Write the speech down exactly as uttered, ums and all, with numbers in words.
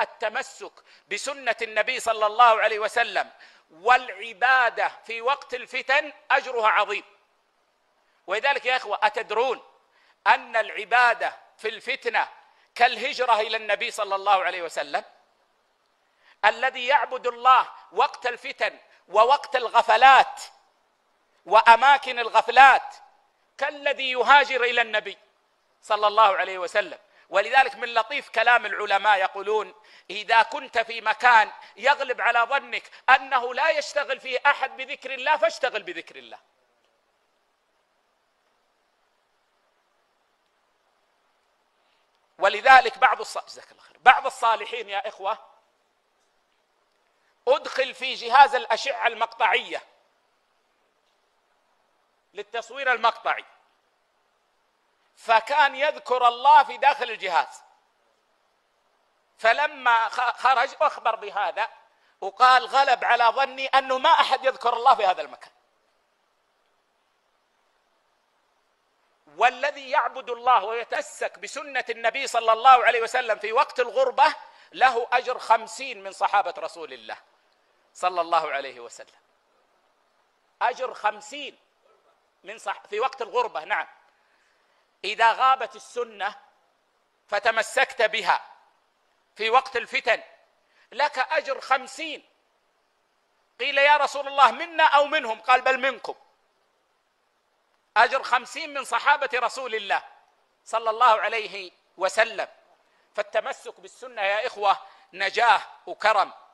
التمسك بسنة النبي صلى الله عليه وسلم والعبادة في وقت الفتن أجرها عظيم. ولذلك يا إخوة، أتدرون أن العبادة في الفتنة كالهجرة إلى النبي صلى الله عليه وسلم؟ الذي يعبد الله وقت الفتن ووقت الغفلات وأماكن الغفلات كالذي يهاجر إلى النبي صلى الله عليه وسلم. ولذلك من لطيف كلام العلماء يقولون: إذا كنت في مكان يغلب على ظنك أنه لا يشتغل فيه أحد بذكر الله فاشتغل بذكر الله. ولذلك بعض الصالحين بعض الصالحين يا إخوة أدخل في جهاز الأشعة المقطعية للتصوير المقطعي، فكان يذكر الله في داخل الجهاز، فلما خرج أخبر بهذا وقال: غلب على ظني أنه ما أحد يذكر الله في هذا المكان. والذي يعبد الله ويتمسك بسنة النبي صلى الله عليه وسلم في وقت الغربة له أجر خمسين من صحابة رسول الله صلى الله عليه وسلم. أجر خمسين من صح في وقت الغربة. نعم، إذا غابت السنة فتمسكت بها في وقت الفتن لك أجر خمسين. قيل: يا رسول الله منا أو منهم؟ قال: بل منكم. أجر خمسين من صحابة رسول الله صلى الله عليه وسلم. فالتمسك بالسنة يا إخوة نجاة وكرم.